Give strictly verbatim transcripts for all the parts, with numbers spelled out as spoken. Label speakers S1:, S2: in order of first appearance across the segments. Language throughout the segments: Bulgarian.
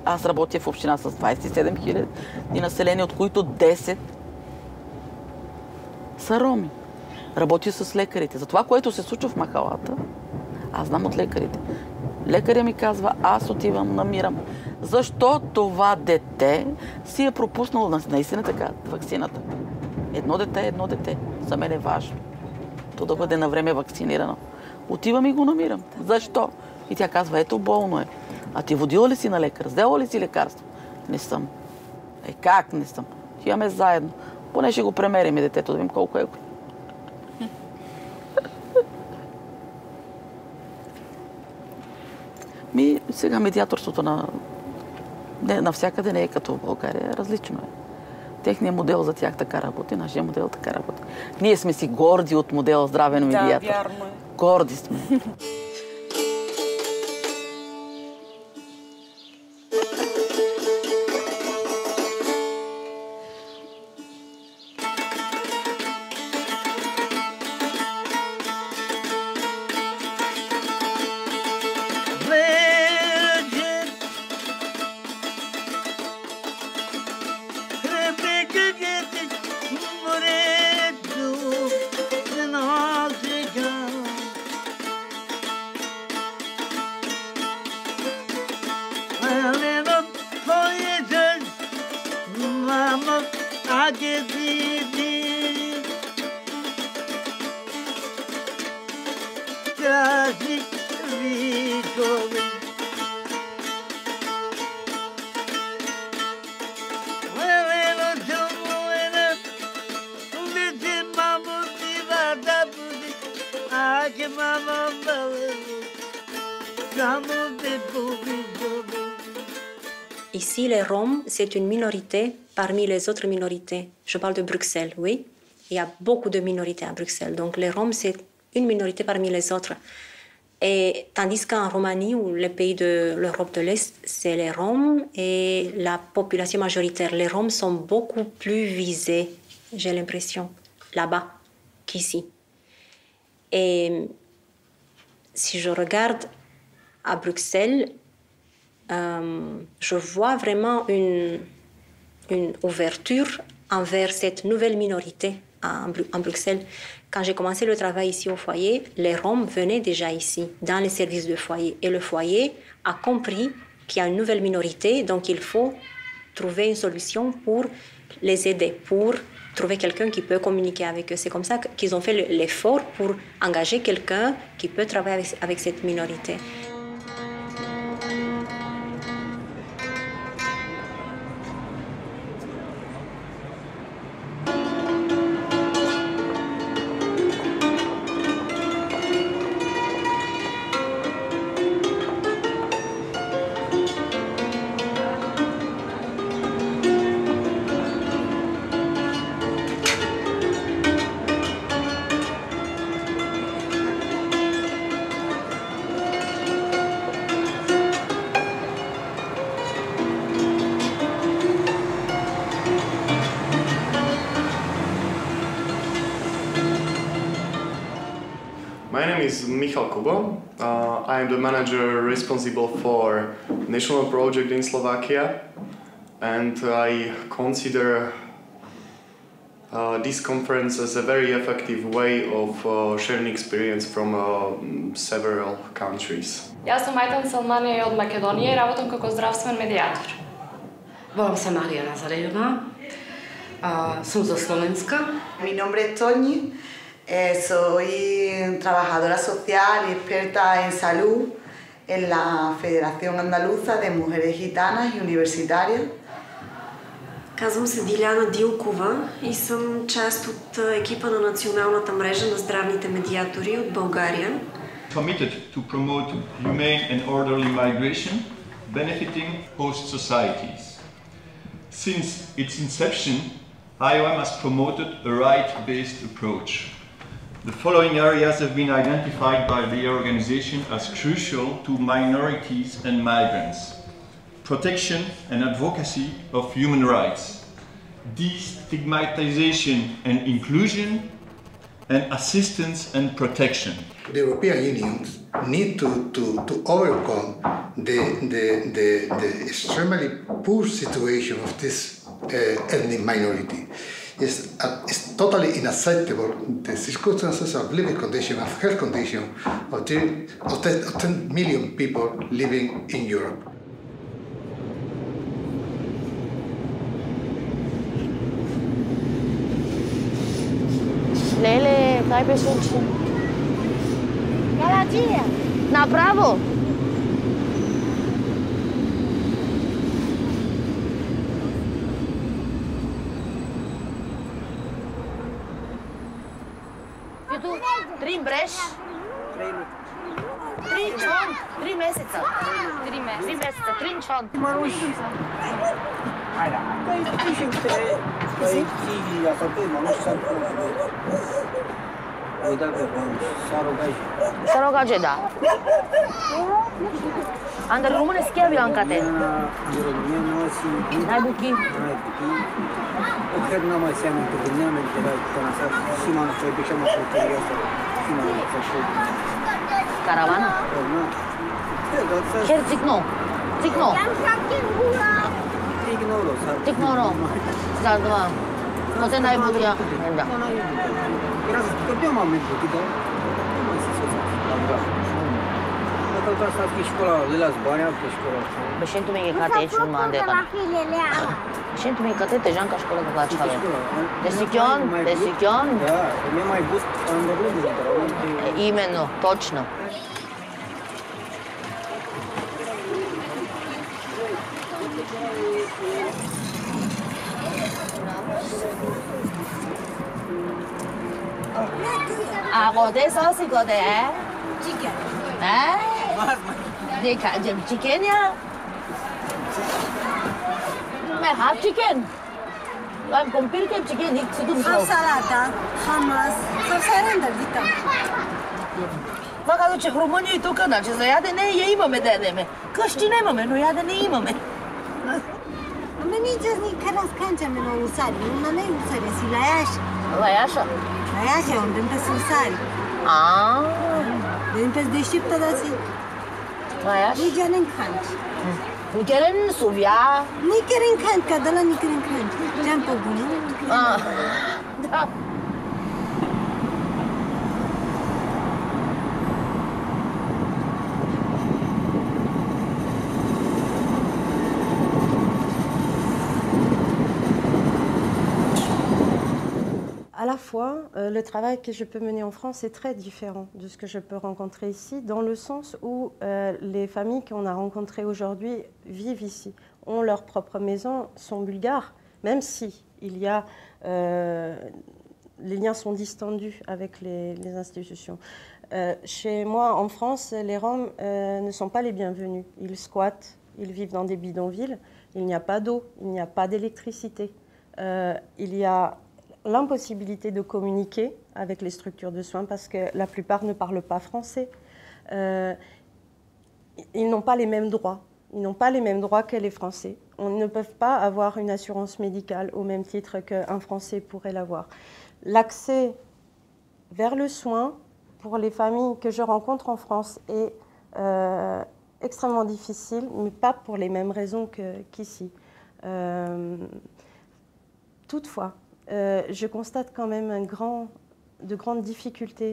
S1: Аз работя в община с двадесет и седем хиляди население, от които десет са роми. Работя с лекарите. За това, което се случва в махалата, аз знам от лекарите. Лекаря ми казва, аз отивам, намирам. Защо това дете си е пропуснало наистина така ваксината? Едно дете, едно дете. За мен е важно. То да бъде на време вакцинирано. Отивам и го намирам. Защо? И тя казва, ето болно е. А ти водила ли си на лекар? Взела ли си лекарство? Не съм. Е, как не съм? Отиваме заедно. Поне ще го премерим детето, да видим колко е. Ми, сега медиаторството на... Не, навсякъде не е като в България. Различно е. Техният модел за тях така работи, нашия модел така работи. Ние сме си горди от модела здравен медиатор.
S2: Да, вярно е.
S1: Горди сме.
S3: Ici, les Roms, c'est une minorité parmi les autres minorités. Je parle de Bruxelles, oui. Il y a beaucoup de minorités à Bruxelles. Donc, les Roms, c'est une minorité parmi les autres. Et tandis qu'en Roumanie, ou les pays de l'Europe de l'Est, c'est les Roms et la population majoritaire. Les Roms sont beaucoup plus visés, j'ai l'impression, là-bas qu'ici. Et si je regarde à Bruxelles, euh, je vois vraiment une, une ouverture envers cette nouvelle minorité en, en Bruxelles. Quand j'ai commencé le travail ici au foyer, les Roms venaient déjà ici, dans les services de foyer. Et le foyer a compris qu'il y a une nouvelle minorité, donc il faut trouver une solution pour les aider, pour trouver quelqu'un qui peut communiquer avec eux. C'est comme ça qu'ils ont fait l'effort pour engager quelqu'un qui peut travailler avec, avec cette minorité.
S4: My name is Michal Kubo. Uh, I am the manager responsible for national project in Slovakia, and I consider uh, this conference as a very effective way of uh, sharing experience from uh, several countries.
S5: Јас сум Ајтан Салмани од Македонија и работам како здравствен медиатор.
S6: Volám se Mária Nazarejová, uh, som zo Slovenska.
S7: Mi nombre es Toñi, eh, soy trabajadora social y experta en salud en la Federación Andaluza de Mujeres Gitanas y Universitarias.
S8: Казвам се Диляна Дилкова и съм част от екипа на Националната мрежа на здравните медиатори от България.
S9: Committed to promote humane and orderly migration, benefiting host societies. Since its inception, I O M has promoted a right-based approach. The following areas have been identified by the organization as crucial to minorities and migrants: protection and advocacy of human rights, destigmatization and inclusion, and assistance and protection.
S10: The European Union needs to, to, to overcome
S2: the, the, the, the extremely poor situation of this uh, ethnic minority. It's, uh, it's totally unacceptable, the circumstances of living condition, of health condition of, the, of, the, of ten million people living in Europe.
S10: Lele, kaj pe sunči? Galađija. Napravo. Три бреш? Три чон? Три месеца? Три месеца. Три месеца, три чон.
S11: Маруш. Айда. Кай ти ще кай ти я сапе маруш сар. Айда бе, сарогaj.
S10: Сарогaj, да. Andar româneski avioancate. Najbuki.
S11: Cred n-am mai seamă că gândeam de la Tănăsar și m-am să duc și am să asta. Și m-am să știu.
S10: Caravana? Chiar Țicno. Țicno.
S11: Țicno, da.
S10: Țicno, da. Da, da. Nu te n-ai butia. Da.
S11: Era să că eu m-am menționat, dar nu mai să se facă. Dacă asta ar fi școala, le las bani, altă școală.
S10: Bășentul meu e cate aici un man de can. Bășentul meu e cate te janca școală cu la ceva. De sikion, de sikion.
S11: Da, mi-e mai bust în rândul.
S10: Imенно, точно. А годе соси годе, е? Чикен. Е? Дека, чикен я? Ме хав чикен. Am compir că chicken nici să duc.
S12: Ham salata, hamas, să se rândă dita.
S10: Vă că duce România tu când ce să ia de ne ei imame de ne. Că știi ne imame, nu ia de ne imame.
S12: Am nici nici care scange me no usari, nu ne usari, si la Iași.
S10: La Iași?
S12: La Iași, unde îmi pe usari.
S10: Ah.
S12: De îmi pe deșteptă da si.
S10: La Iași?
S12: Nici ne încanci.
S10: Nu chiar în Suvia.
S12: Nu chiar în cant, că de la nici în cant. Ce-am pe bune?
S10: Ah. Da.
S13: À la fois, euh, le travail que je peux mener en France est très différent de ce que je peux rencontrer ici, dans le sens où euh, les familles qu'on a rencontrées aujourd'hui vivent ici, ont leur propre maison, sont bulgares, même si il y a, euh, les liens sont distendus avec les, les institutions. Euh, chez moi, en France, les Roms euh, ne sont pas les bienvenus. Ils squattent, ils vivent dans des bidonvilles, il n'y a pas d'eau, il n'y a pas d'électricité, euh, il y a l'impossibilité de communiquer avec les structures de soins parce que la plupart ne parlent pas français. Euh, ils n'ont pas les mêmes droits. Ils n'ont pas les mêmes droits que les Français. On ne peut pas avoir une assurance médicale au même titre qu'un Français pourrait l'avoir. L'accès vers le soin pour les familles que je rencontre en France est euh, extrêmement difficile, mais pas pour les mêmes raisons qu'ici. Euh, toutefois, Euh, je constate quand même un grand, de grandes difficultés,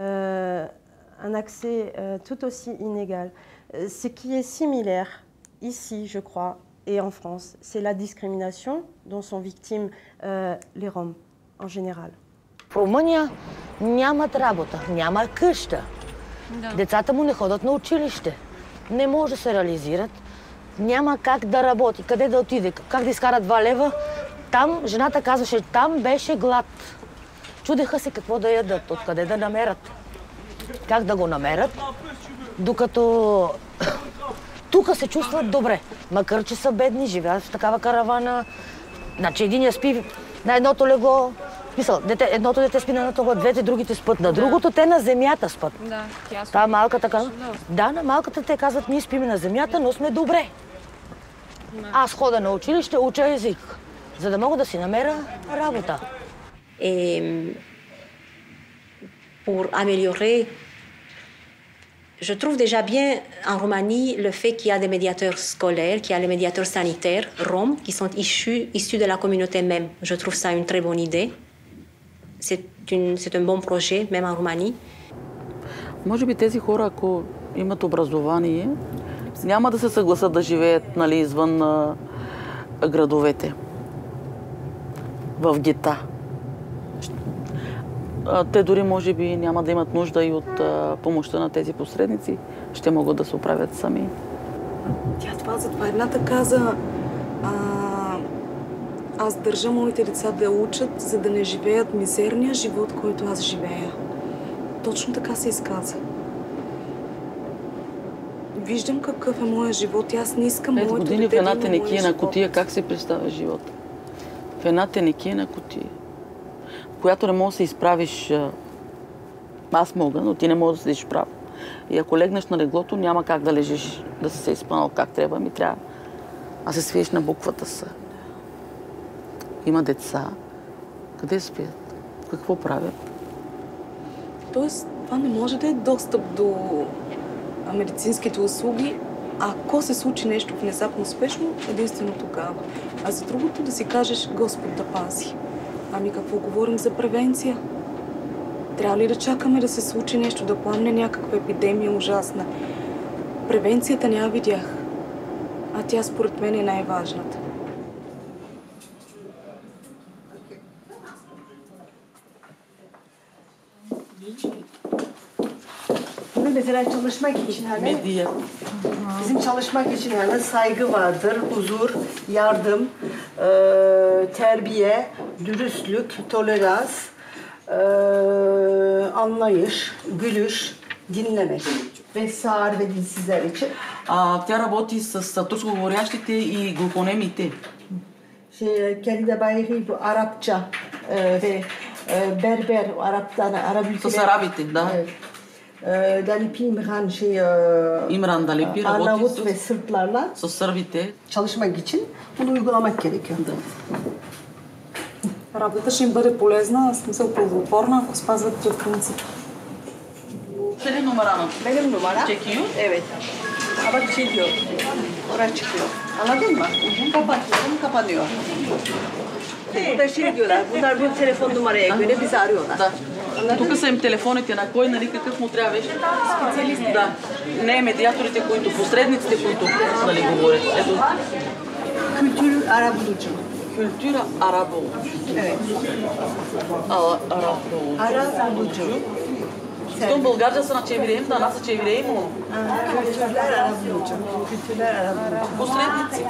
S13: euh, un accès euh, tout aussi inégal. Euh, ce qui est similaire ici, je crois, et en France, c'est la discrimination dont sont victimes euh, les Roms en général.
S10: В Румъния нямат работа, няма къща. Да. Децата му не ходят на училище, не може да се реализират, няма как да работи, къде да отиде, как да изкара два лева. Там, жената казваше, там беше глад. Чудеха се какво да ядат, откъде да намерят, как да го намерят, докато тук се чувстват добре, макар че са бедни, живеят в такава каравана. Значи единия спи на едното легло, мисъл, дете, едното дете спи на едното легло, двете другите спят на другото, те на земята спят.
S5: Да, тя
S10: Та малката казва, да, на малката те казват, ние спиме на земята, но сме добре. Аз хода на училище, уча език, за да мога да си намеря работа.
S3: Et pour améliorer Je trouve déjà bien en Roumanie le fait qu'il y a des médiateurs scolaires, qu'il y a les médiateurs sanitaires roms qui sont issus, issus de la communauté même. Je trouve ça une très bonne idée. C'est, une, c'est un bon projet, même en Roumanie.
S1: Може би тези хора, ако имат образование, няма да се съгласат да живеят, нали, извън а, градовете, в гета. Те дори може би няма да имат нужда и от а, помощта на тези посредници. Ще могат да се оправят сами.
S14: Тя това затова едната каза, а, аз държа моите деца да учат, за да не живеят мизерния живот, който аз живея. Точно така се изказа. Виждам какъв е моят живот и аз не искам моето дете да има моя живот. Пет години в една тенекия на кутия, как си представя живота? В една тенекия на кутия, в която не можеш да се изправиш. Аз мога, но ти не можеш да седиш прав. И ако легнеш на леглото, няма как да лежиш, да си се изпънал как трябва. Ми трябва да се свиеш на буквата С. Има деца. Къде спят? Какво правят? Тоест, това не може да е достъп до медицинските услуги, ако се случи нещо внезапно спешно, единствено тогава. А за другото да си кажеш Господ да пази. Ами какво говорим за превенция? Трябва ли да чакаме да се случи нещо, да пламне някаква епидемия ужасна? Превенцията не я видях, а тя според мен е най-важната.
S15: Mesela çalışmak için hani bizim çalışmak için hani saygı vardır, huzur, yardım, e, terbiye, dürüstlük, tolerans, e, anlayış, gülüş, dinlemek ve sağır ve dilsizler için.
S1: А, тя работи с турскоговорящите и глухонемите.
S15: Şey, kendi de bayağı bu Arapça e, ve e, Berber, Arap'tan, Arap ülkeler.
S1: С арабите, да.
S15: Evet. Dalipi İmran şey
S1: İmran Dalipi
S15: Arnavut ve Sırplarla
S1: с сърбите
S15: çalışmak için bunu uygulamak gerekiyor.
S1: Да.
S14: Работата ще им бъде полезна, в смисъл ползотворна, ако спазват този принцип.
S1: Senin numaranı.
S15: Benim numara.
S1: Çekiyor.
S15: Evet. Ama çekiyor. Oraya çıkıyor. Anladın mı? Kapatıyorum, kapanıyor. Burada şey diyorlar, bunlar bu telefon numaraya göre bizi arıyorlar.
S1: Да. Тук са им телефоните на кой, нали, какъв му трябва вече. Специалисти. Да. Не медиаторите, които, посредниците, които, нали, говорят. Ето.
S15: Kültür arabulucu.
S1: Kültür arabulucu.
S15: Evet.
S1: Arabulucu.
S15: Arabulucu.
S1: Tom Bulgarca sana çevireyim de nasıl çevireyim onu?
S15: Kültürler arabulucu. Kültürler arabulucu.
S1: Посредници.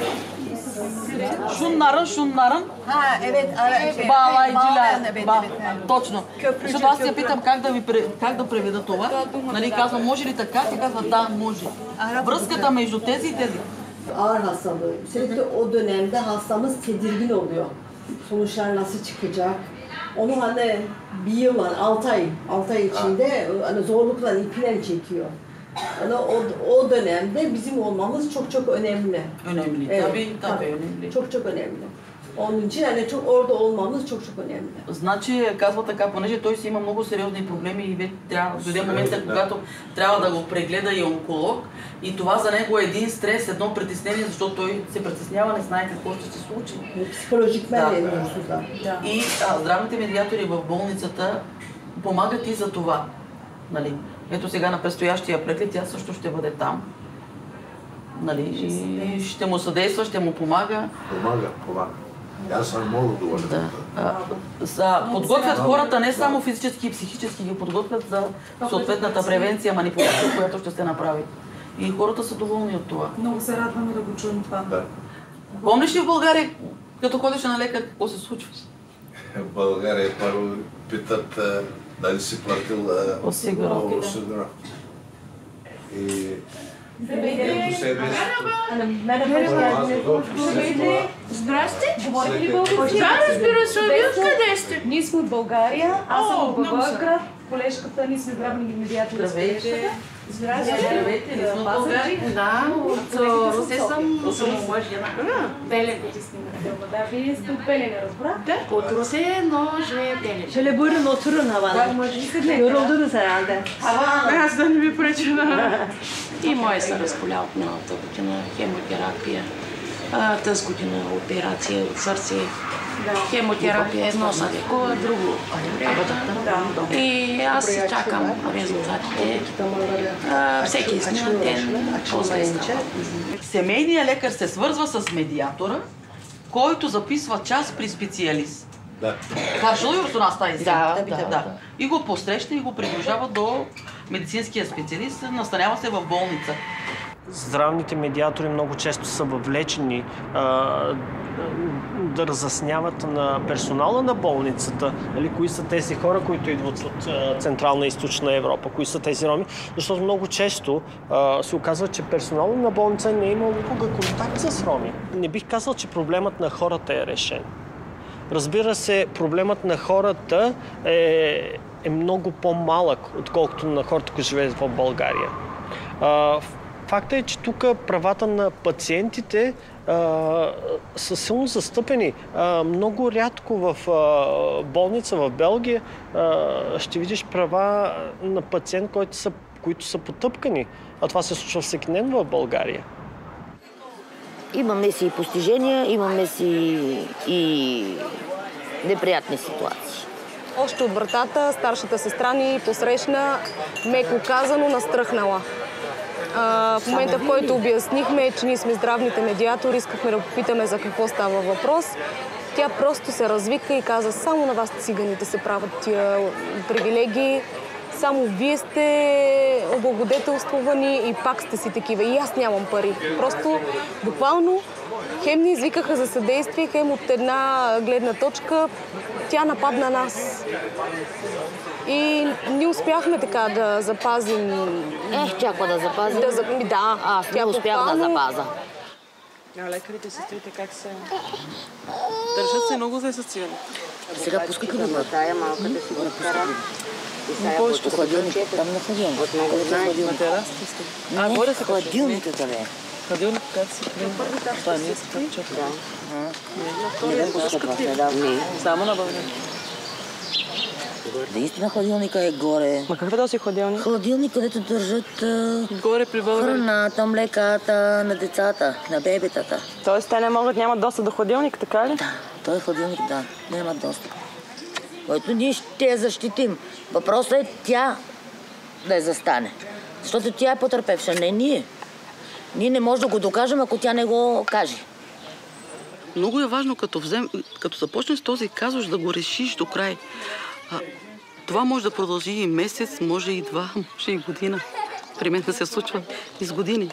S1: Шуннарын, шуннарын
S15: ha, evet, evet,
S1: bağlayıcılar.
S15: Evet, evet,
S1: Ба,
S15: evet.
S1: точно. Защото аз я питам как да, ви, как да преведа това. Нали, казвам, може ли така? Тя казва, да, може. Връзката между тези и тези.
S15: Ağır hastalığı. Sürekli o dönemde hastamız tedirgin oluyor. Sonuçlar nasıl çıkacak? Onu hani bir yıl, altı ay, altı ay içinde hani zorlukla ipilen çekiyor. Yani o, o dönemde bizim olmamız çok çok önemli.
S1: Önemli.
S15: Evet,
S1: tabii, tabii, tabii önemli.
S15: Çok çok önemli. Onun için yani çok orada olmamız çok çok önemli.
S1: Значи, казва така, понеже той си има много сериозни проблеми и вече трябва да дойде момента, когато трябва да го прегледа и онколог. И това за него е един стрес, едно притеснение, защото той се притеснява, не знае какво ще се случи.
S15: Психологик мен е да.
S1: И а, здравните медиатори в болницата помагат и за това. Нали? Ето сега на предстоящия преглед, тя също ще бъде там. Нали? И ще му съдейства, ще му помага.
S16: Помага, помага. Аз съм много доволен.
S1: Да. А, за, подготвят хората не само физически и психически, ги подготвят за съответната превенция, манипулация, която ще се направи. И хората са доволни от това.
S14: Много се радваме да го чуем това.
S16: Да.
S1: Помниш ли в България, като ходиш на лекар, какво се случва?
S16: В България първо питат дали си платил осигуровки. И
S17: Здрасте! Говорите ли български? Да, разбира се. Вие откъде сте?
S14: Ние сме от България. Аз съм от Благоевград. Колежката, ние сме здравни медиатори с колежката.
S17: Здравейте, ние сме от България. Да, от Русе съм. Белене. Да, вие сте от Белене, разбрах? От Русе, но живея в Белене.
S15: Şöyle buyurun oturun havada. Yoruldunuz herhalde.
S17: Аз да не ви преча на... И мой се разболя от миналата година, хемотерапия. Тази година операция от сърце. Хемотерапия едно се лекува, друго да. И аз чакам резултатите всеки изминат ден.
S1: Семейният лекар се свързва с медиатора, който записва час при специалист.
S16: Да.
S1: Каршалуйор с нас тази
S10: Да,
S1: да,
S10: да,
S1: да. И го посреща и го придружава до медицинския специалист, настанява се в болница.
S18: Здравните медиатори много често са въвлечени а, да разясняват на персонала на болницата, нали, кои са тези хора, които идват от а, Централна и Източна Европа, кои са тези роми, защото много често а, се оказва, че персонала на болница не е имал никога контакт с роми. Не бих казал, че проблемът на хората е решен. Разбира се, проблемът на хората е, е много по-малък, отколкото на хората, които живеят в България. А, Факта е, че тук правата на пациентите а, са силно застъпени. А, много рядко в а, болница в Белгия а, ще видиш права на пациент, които са, които са потъпкани. А това се случва всеки ден в България.
S10: Имаме си и постижения, имаме си и неприятни ситуации.
S19: Още от вратата старшата сестра ни посрещна, меко казано, настръхнала. А, в момента, в който обяснихме, че ние сме здравните медиатори, искахме да попитаме за какво става въпрос, тя просто се развика и каза: само на вас циганите се правят тия привилегии, само вие сте облагодетелствувани и пак сте си такива. И аз нямам пари. Просто буквално хем ни извикаха за съдействие, хем от една гледна точка тя нападна нас. И ние успяхме така да запазим...
S10: Ех, чаква да запазим.
S19: Да, да.
S10: Аз не успях да запаза.
S14: А лекарите, сестрите как се... Държат се много за съциване.
S10: Сега пускай да бъде.
S8: Тая малка да си го разкара.
S10: Повечето хладилник, там на хладилник.
S14: На терасата сте? А, горе се
S10: хладилника къде е?
S14: Хладилник как си клин? Това не е скъпче.
S10: Да.
S14: Само на България.
S10: Наистина хладилника е горе.
S14: Ма какъв е този хладилник?
S10: Хладилник, където държат
S14: горе при България.
S10: Храната, млеката на децата, на бебетата.
S19: Тоест те не могат, нямат достъп до хладилник, така ли?
S10: Да, този хладилник, да, нямат достъп. Който ние ще я защитим. Въпросът е тя да я застане. Защото тя е потърпевша, не ние. Ние не можем да го докажем, ако тя не го каже.
S1: Много е важно, като, взем, като започнеш този казус, да го решиш до край. А, това може да продължи и месец, може и два, може и година. При мен се случва и с години.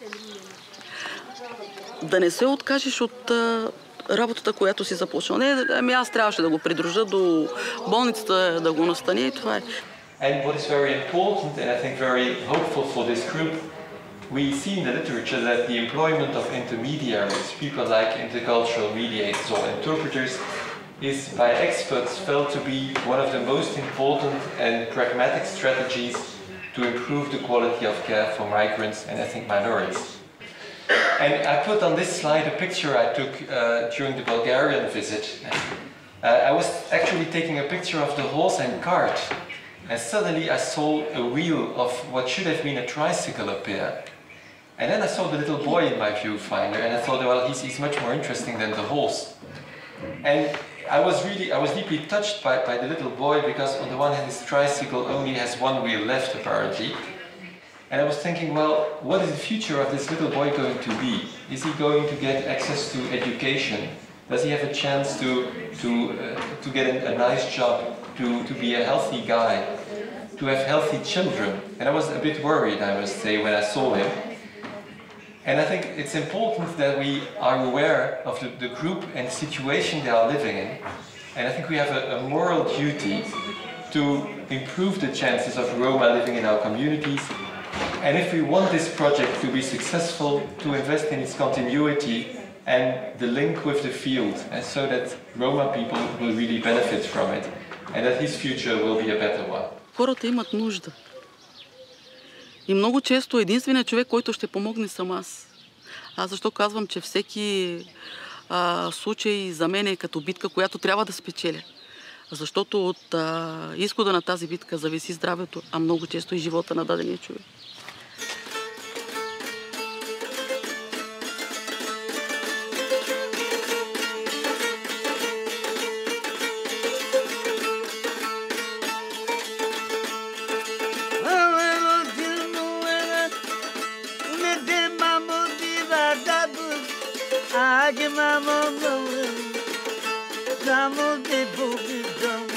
S1: Да не се откажеш от а, работата, която си започнал. Не, ами аз трябваше да го придружа до болницата, да го настане и това е.
S20: And what is very important, and I think very hopeful for this group, we see in the literature that the employment of intermediaries, people like intercultural mediators or interpreters, is by experts felt to be one of the most important and pragmatic strategies to improve the quality of care for migrants and ethnic minorities. And I put on this slide a picture I took uh, during the Bulgarian visit. Uh, I was actually taking a picture of the horse and cart, and suddenly I saw a wheel of what should have been a tricycle appear. And then I saw the little boy in my viewfinder, and I thought, well, he's, he's much more interesting than the horse. And I was really, I was deeply touched by, by the little boy, because on the one hand his tricycle only has one wheel left apparently. And I was thinking, well, what is the future of this little boy going to be? Is he going to get access to education? Does he have a chance to, to, uh, to get a, a nice job, to, to be a healthy guy, to have healthy children? And I was a bit worried, I must say, when I saw him. And I think it's important that we are aware of the, the group and situation they are living in. And I think we have a, a moral duty to improve the chances of Roma living in our communities. And if we want this project to be successful, to invest in its continuity and the link with the field, and so that Roma people will really benefit from it, and that his future will be a better one.
S1: Хората имат нужда. И много често единственият човек, който ще помогне, съм аз. Аз защо казвам, че всеки а, случай за мен е като битка, която трябва да спечеля. Защото от а, изхода на тази битка зависи здравето, а много често и живота на дадения човек.
S21: Mama, mama, mama, mama,